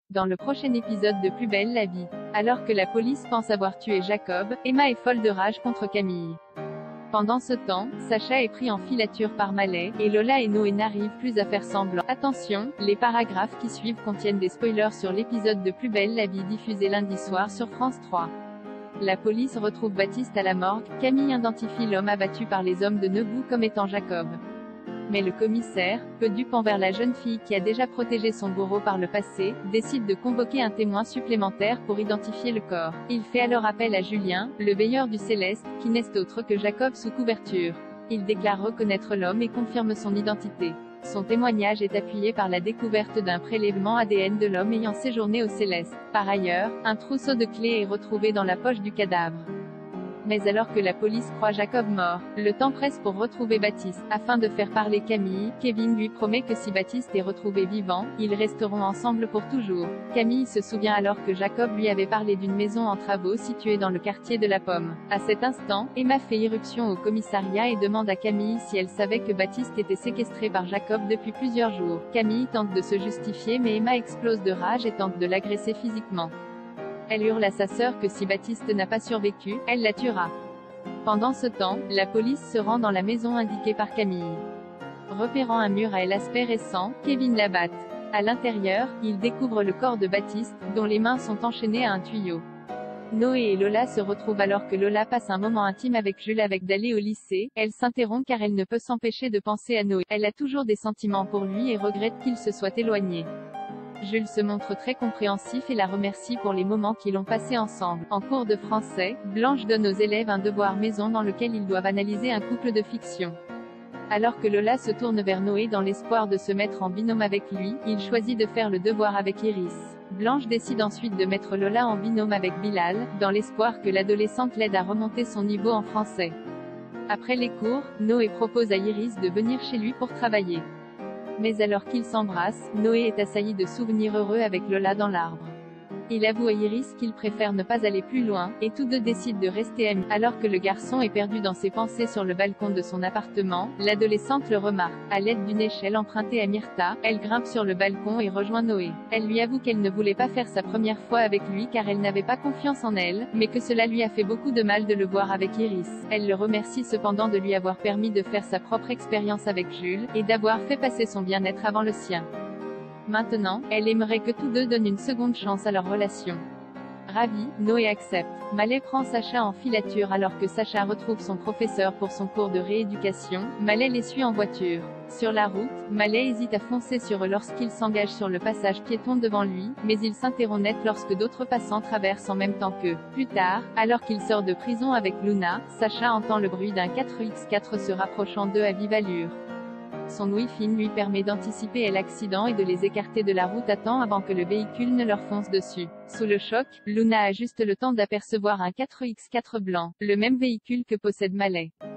Dans le prochain épisode de Plus belle la vie, alors que la police pense avoir tué Jacob, Emma est folle de rage contre Camille. Pendant ce temps, Sacha est pris en filature par Malais, et Lola et Noé n'arrivent plus à faire semblant. Attention, les paragraphes qui suivent contiennent des spoilers sur l'épisode de Plus belle la vie diffusé lundi soir sur France 3. La police retrouve Baptiste à la morgue, Camille identifie l'homme abattu par les hommes de Neugou comme étant Jacob. Mais le commissaire, peu dupe envers la jeune fille qui a déjà protégé son bourreau par le passé, décide de convoquer un témoin supplémentaire pour identifier le corps. Il fait alors appel à Julien, le veilleur du Céleste, qui n'est autre que Jacob sous couverture. Il déclare reconnaître l'homme et confirme son identité. Son témoignage est appuyé par la découverte d'un prélèvement ADN de l'homme ayant séjourné au Céleste. Par ailleurs, un trousseau de clés est retrouvé dans la poche du cadavre. Mais alors que la police croit Jacob mort, le temps presse pour retrouver Baptiste. Afin de faire parler Camille, Kevin lui promet que si Baptiste est retrouvé vivant, ils resteront ensemble pour toujours. Camille se souvient alors que Jacob lui avait parlé d'une maison en travaux située dans le quartier de la Pomme. À cet instant, Emma fait irruption au commissariat et demande à Camille si elle savait que Baptiste était séquestré par Jacob depuis plusieurs jours. Camille tente de se justifier mais Emma explose de rage et tente de l'agresser physiquement. Elle hurle à sa sœur que si Baptiste n'a pas survécu, elle la tuera. Pendant ce temps, la police se rend dans la maison indiquée par Camille. Repérant un mur à l'aspect récent, Kevin l'abatte. À l'intérieur, il découvre le corps de Baptiste, dont les mains sont enchaînées à un tuyau. Noé et Lola se retrouvent alors que Lola passe un moment intime avec Jules avec d'aller au lycée. Elle s'interrompt car elle ne peut s'empêcher de penser à Noé. Elle a toujours des sentiments pour lui et regrette qu'il se soit éloigné. Jules se montre très compréhensif et la remercie pour les moments qu'ils ont passés ensemble. En cours de français, Blanche donne aux élèves un devoir maison dans lequel ils doivent analyser un couple de fiction. Alors que Lola se tourne vers Noé dans l'espoir de se mettre en binôme avec lui, il choisit de faire le devoir avec Iris. Blanche décide ensuite de mettre Lola en binôme avec Bilal, dans l'espoir que l'adolescente l'aide à remonter son niveau en français. Après les cours, Noé propose à Iris de venir chez lui pour travailler. Mais alors qu'ils s'embrassent, Noé est assailli de souvenirs heureux avec Lola dans l'arbre. Il avoue à Iris qu'il préfère ne pas aller plus loin, et tous deux décident de rester amis. Alors que le garçon est perdu dans ses pensées sur le balcon de son appartement, l'adolescente le remarque. À l'aide d'une échelle empruntée à Myrtha, elle grimpe sur le balcon et rejoint Noé. Elle lui avoue qu'elle ne voulait pas faire sa première fois avec lui car elle n'avait pas confiance en elle, mais que cela lui a fait beaucoup de mal de le voir avec Iris. Elle le remercie cependant de lui avoir permis de faire sa propre expérience avec Jules, et d'avoir fait passer son bien-être avant le sien. Maintenant, elle aimerait que tous deux donnent une seconde chance à leur relation. Ravi, Noé accepte. Malais prend Sacha en filature alors que Sacha retrouve son professeur pour son cours de rééducation. Malais les suit en voiture. Sur la route, Malais hésite à foncer sur eux lorsqu'il s'engage sur le passage piéton devant lui, mais il s'interrompt net lorsque d'autres passants traversent en même temps qu'eux. Plus tard, alors qu'il sort de prison avec Luna, Sacha entend le bruit d'un 4x4 se rapprochant d'eux à vive allure. Son Wi-Fi lui permet d'anticiper l'accident et de les écarter de la route à temps avant que le véhicule ne leur fonce dessus. Sous le choc, Luna a juste le temps d'apercevoir un 4x4 blanc, le même véhicule que possède Malais.